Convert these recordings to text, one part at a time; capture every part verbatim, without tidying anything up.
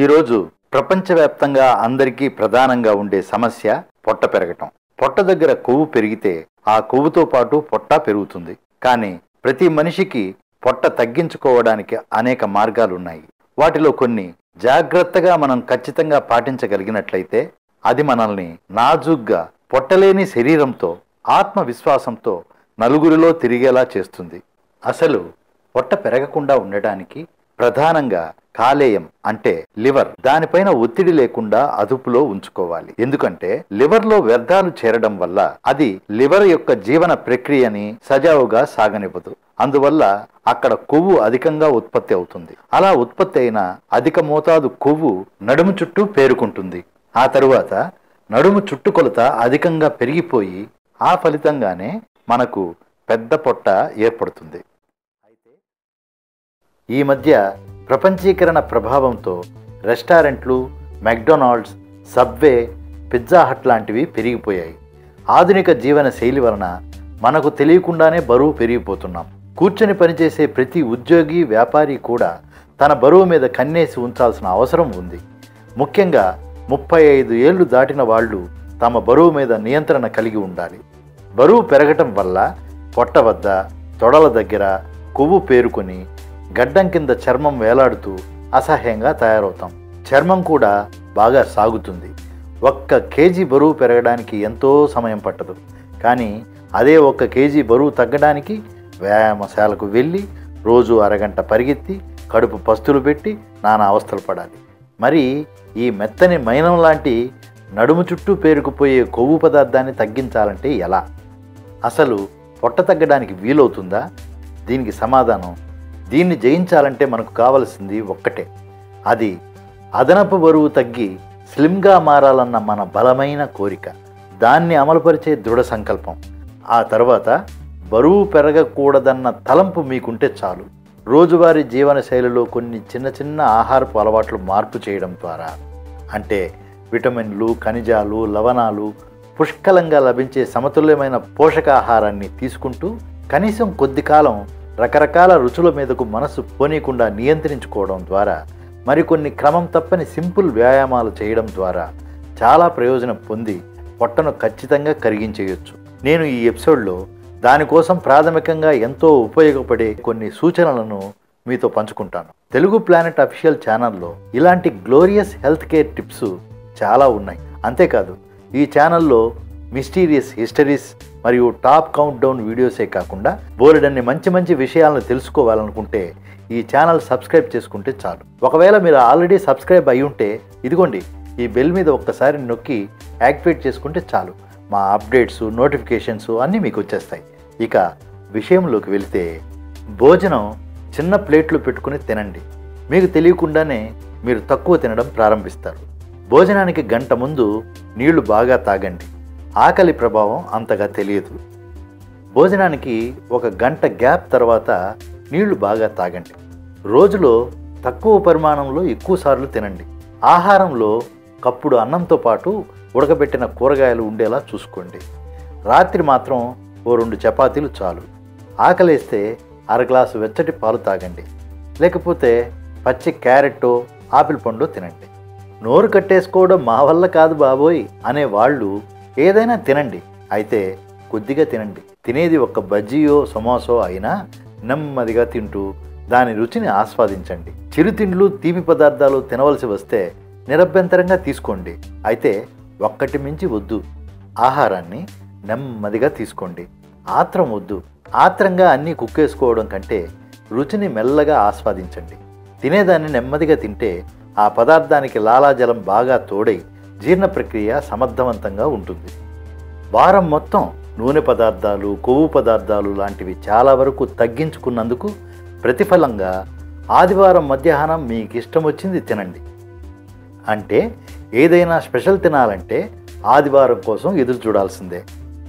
ఈరోజు ప్రపంచవ్యాప్తంగా అందరికీ ప్రధానంగా ఉండే సమస్య పొట్ట పెరగటం. పొట్ట దగ్గర కొవ్వు పెరిగితే ఆ కొవ్వుతో పాటు పొట్ట పెరుగుతుంది. కానీ ప్రతి మనిషికి పొట్ట తగ్గించుకోవడానికి అనేక మార్గాలు ఉన్నాయి. వాటిలో కొన్ని జాగ్రత్తగా మనం ఖచ్చితంగా పాటించగలిగినట్లయితే అది మనల్ని నాజూగ్గా పొట్టలేని శరీరంతో ఆత్మవిశ్వాసంతో నలుగురిలో తిరిగేలా చేస్తుంది. అసలు పొట్ట పెరగకుండా ఉండటానికి ప్రధానంగా కాలేయం అంటే లివర్ దానిపైన ఒత్తిడి లేకుండా అదుపులో ఉంచుకోవాలి. ఎందుకంటే లివర్ లో వ్యర్థాలు చేరడం వల్ల అది లివర్ యొక్క జీవన ప్రక్రియని సజావుగా సాగనివ్వదు. అందువల్ల అక్కడ కొవ్వు అధికంగా ఉత్పత్తి అవుతుంది. అలా ఉత్పత్తి అయిన అధిక మోతాదు కొవ్వు నడుము చుట్టూ పేరుకుంటుంది. ఆ తరువాత నడుము చుట్టుకొలత అధికంగా పెరిగిపోయి ఆ ఫలితంగానే మనకు పెద్ద పొట్ట ఏర్పడుతుంది. ఈ మధ్య ప్రపంచీకరణ ప్రభావంతో రెస్టారెంట్లు, మెక్డొనాల్డ్స్, సబ్వే, పిజ్జా హట్ లాంటివి పెరిగిపోయాయి. ఆధునిక జీవన శైలి వలన మనకు తెలియకుండానే బరువు పెరిగిపోతున్నాం. కూర్చొని పనిచేసే ప్రతి ఉద్యోగి, వ్యాపారి కూడా తన బరువు మీద కన్నేసి ఉంచాల్సిన అవసరం ఉంది. ముఖ్యంగా ముప్పై ఐదు ఏళ్లు దాటిన వాళ్ళు తమ బరువు మీద నియంత్రణ కలిగి ఉండాలి. బరువు పెరగటం వల్ల పొట్ట వద్ద, తొడల దగ్గర కొవ్వు పేరుకొని గడ్డం కింద చర్మం వేలాడుతూ అసహ్యంగా తయారవుతాం. చర్మం కూడా బాగా సాగుతుంది. ఒక్క కేజీ బరువు పెరగడానికి ఎంతో సమయం పట్టదు. కానీ అదే ఒక్క కేజీ బరువు తగ్గడానికి వ్యాయామశాలకు వెళ్ళి రోజు అరగంట పరిగెత్తి కడుపు పస్తులు పెట్టి నానా అవస్థలు పడాలి. మరి ఈ మెత్తని మైనం లాంటి నడుము చుట్టూ పేరుకుపోయే కొవ్వు పదార్థాన్ని తగ్గించాలంటే ఎలా? అసలు పొట్ట తగ్గడానికి వీలవుతుందా? దీనికి సమాధానం, దీన్ని జయించాలంటే మనకు కావలసింది ఒక్కటే. అది అదనపు బరువు తగ్గి స్లిమ్గా మారాలన్న మన బలమైన కోరిక, దాన్ని అమలుపరిచే దృఢ సంకల్పం. ఆ తర్వాత బరువు పెరగకూడదన్న తలంపు మీకుంటే చాలు. రోజువారీ జీవన శైలిలో కొన్ని చిన్న చిన్న ఆహారపు అలవాట్లు మార్పు చేయడం ద్వారా, అంటే విటమిన్లు, ఖనిజాలు, లవణాలు పుష్కలంగా లభించే సమతుల్యమైన పోషకాహారాన్ని తీసుకుంటూ కనీసం కొద్ది కాలం రకరకాల రుచుల మీదకు మనసు పోనీయకుండా నియంత్రించుకోవడం ద్వారా, మరికొన్ని క్రమం తప్పని సింపుల్ వ్యాయామాలు చేయడం ద్వారా చాలా ప్రయోజనం పొంది పొట్టను ఖచ్చితంగా కరిగించేయొచ్చు. నేను ఈ ఎపిసోడ్లో దానికోసం ప్రాథమికంగా ఎంతో ఉపయోగపడే కొన్ని సూచనలను మీతో పంచుకుంటాను. తెలుగు ప్లానెట్ అఫీషియల్ ఛానల్లో ఇలాంటి గ్లోరియస్ హెల్త్ కేర్ టిప్స్ చాలా ఉన్నాయి. అంతేకాదు ఈ ఛానల్లో మిస్టీరియస్ హిస్టరీస్ మరియు టాప్ కౌంట్ డౌన్ వీడియోసే కాకుండా బోలెడన్ని మంచి మంచి విషయాలను తెలుసుకోవాలనుకుంటే ఈ ఛానల్ సబ్స్క్రైబ్ చేసుకుంటే చాలు. ఒకవేళ మీరు ఆల్రెడీ సబ్స్క్రైబ్ అయి ఉంటే ఇదిగోండి ఈ బెల్ మీద ఒక్కసారి నొక్కి యాక్టివేట్ చేసుకుంటే చాలు. మా అప్డేట్స్, నోటిఫికేషన్స్ అన్నీ మీకు వచ్చేస్తాయి. ఇక విషయంలోకి వెళితే, భోజనం చిన్న ప్లేట్లు పెట్టుకుని తినండి. మీకు తెలియకుండానే మీరు తక్కువ తినడం ప్రారంభిస్తారు. భోజనానికి గంట ముందు నీళ్లు బాగా తాగండి. ఆకలి ప్రభావం అంతగా తెలియదు. భోజనానికి ఒక గంట గ్యాప్ తర్వాత నీళ్లు బాగా తాగండి. రోజులో తక్కువ పరిమాణంలో ఎక్కువసార్లు తినండి. ఆహారంలో కప్పుడు అన్నంతో పాటు ఉడకబెట్టిన కూరగాయలు ఉండేలా చూసుకోండి. రాత్రి మాత్రం ఓ రెండు చపాతీలు చాలు. ఆకలేస్తే అర గ్లాసు వెచ్చటి పాలు తాగండి. లేకపోతే పచ్చి క్యారెట్టో, ఆపిల్ పండు తినండి. నోరు కట్టేసుకోవడం మా వల్ల కాదు బాబోయ్ అనే వాళ్ళు ఏదైనా తినండి, అయితే కొద్దిగా తినండి. తినేది ఒక బజ్జీయో, సమోసో అయినా నెమ్మదిగా తింటూ దాని రుచిని ఆస్వాదించండి. చిరుతిండ్లు, తీపి పదార్థాలు తినవలసి వస్తే నిరభ్యంతరంగా తీసుకోండి, అయితే ఒక్కటి మించి వద్దు. ఆహారాన్ని నెమ్మదిగా తీసుకోండి. ఆత్రం వద్దు. ఆత్రంగా అన్నీ కుక్కేసుకోవడం కంటే రుచిని మెల్లగా ఆస్వాదించండి. తినేదాన్ని నెమ్మదిగా తింటే ఆ పదార్థానికి లాలాజలం బాగా తోడై జీర్ణ ప్రక్రియ సమర్థవంతంగా ఉంటుంది. వారం మొత్తం నూనె పదార్థాలు, కొవ్వు పదార్థాలు లాంటివి చాలా వరకు తగ్గించుకున్నందుకు ప్రతిఫలంగా ఆదివారం మధ్యాహ్నం మీకు ఇష్టం వచ్చింది తినండి. అంటే ఏదైనా స్పెషల్ తినాలంటే ఆదివారం కోసం ఎదురు చూడాల్సిందే.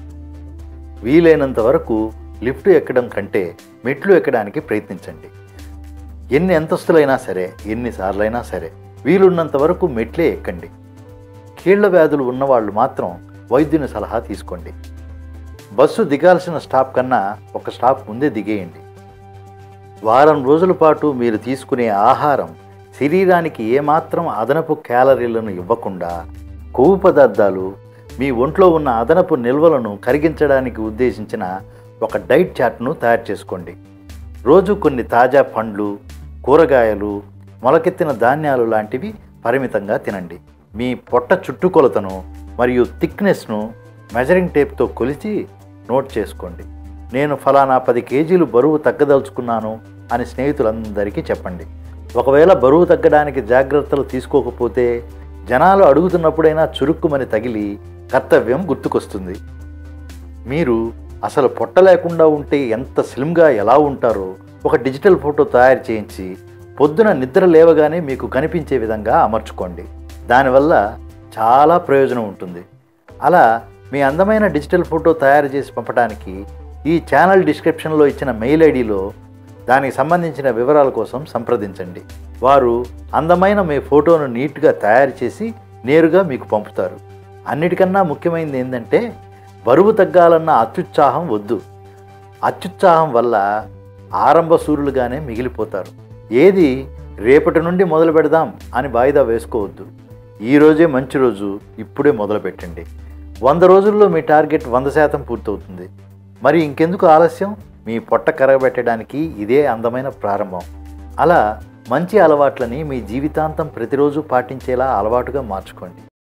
వీలైనంత వరకు లిఫ్ట్ ఎక్కడం కంటే మెట్లు ఎక్కడానికి ప్రయత్నించండి. ఎన్ని అంతస్తులైనా సరే, ఎన్నిసార్లైనా సరే వీలున్నంత వరకు మెట్లే ఎక్కండి. కీళ్ల వ్యాధులు ఉన్నవాళ్ళు మాత్రం వైద్యుని సలహా తీసుకోండి. బస్సు దిగాల్సిన స్టాప్ కన్నా ఒక స్టాప్ ముందే దిగేయండి. వారం రోజుల పాటు మీరు తీసుకునే ఆహారం శరీరానికి ఏమాత్రం అదనపు క్యాలరీలను ఇవ్వకుండా కొవ్వు పదార్థాలు మీ ఒంట్లో ఉన్న అదనపు నిల్వలను కరిగించడానికి ఉద్దేశించిన ఒక డైట్ చార్ట్ను తయారు చేసుకోండి. రోజు కొన్ని తాజా పండ్లు, కూరగాయలు, మొలకెత్తిన ధాన్యాలు లాంటివి పరిమితంగా తినండి. మీ పొట్ట చుట్టుకొలతను మరియు థిక్నెస్ను మెజరింగ్ టేప్తో కొలిచి నోట్ చేసుకోండి. నేను ఫలానా పది కేజీలు బరువు తగ్గదలుచుకున్నాను అని స్నేహితులందరికీ చెప్పండి. ఒకవేళ బరువు తగ్గడానికి జాగ్రత్తలు తీసుకోకపోతే జనాలు అడుగుతున్నప్పుడైనా చురుక్కుమని తగిలి కర్తవ్యం గుర్తుకొస్తుంది. మీరు అసలు పొట్ట లేకుండా ఉంటే ఎంత స్లిమ్గా ఎలా ఉంటారో ఒక డిజిటల్ ఫోటో తయారు చేయించి పొద్దున నిద్ర లేవగానే మీకు కనిపించే విధంగా అమర్చుకోండి. దానివల్ల చాలా ప్రయోజనం ఉంటుంది. అలా మీ అందమైన డిజిటల్ ఫోటో తయారు చేసి పంపడానికి ఈ ఛానల్ డిస్క్రిప్షన్లో ఇచ్చిన మెయిల్ ఐడిలో దానికి సంబంధించిన వివరాల కోసం సంప్రదించండి. వారు అందమైన మీ ఫోటోను నీట్గా తయారు చేసి నేరుగా మీకు పంపుతారు. అన్నిటికన్నా ముఖ్యమైనది ఏంటంటే బరువు తగ్గాలన్న అత్యుత్సాహం వద్దు. అత్యుత్సాహం వల్ల ఆరంభ సూర్యులుగానే మిగిలిపోతారు. ఏది రేపటి నుండి మొదలు పెడదాం అని వాయిదా వేసుకోవద్దు. ఈరోజే మంచి రోజు, ఇప్పుడే మొదలు పెట్టండి. వంద రోజుల్లో మీ టార్గెట్ వంద శాతం పూర్తవుతుంది. మరి ఇంకెందుకు ఆలస్యం? మీ పొట్ట కరగబెట్టడానికి ఇదే అందమైన ప్రారంభం. అలా మంచి అలవాట్లని మీ జీవితాంతం ప్రతిరోజు పాటించేలా అలవాటుగా మార్చుకోండి.